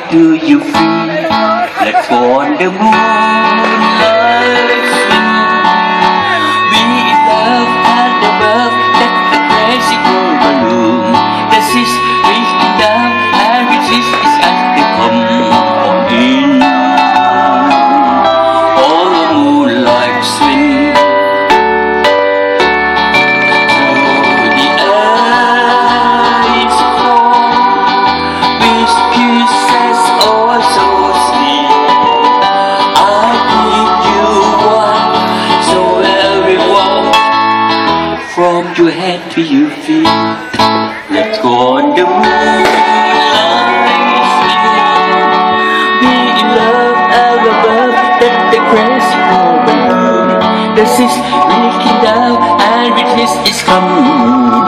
do you feel? Let's go on the moonlight swing. Be in love and above. That's the crazy cool balloon. This is reaching down and resist is as they come on in. On the moonlight swing. From your head to your feet, let's go on the moonlight swing. Be in love and above. Let the crazy cool balloon. This is leaking down and this is coming.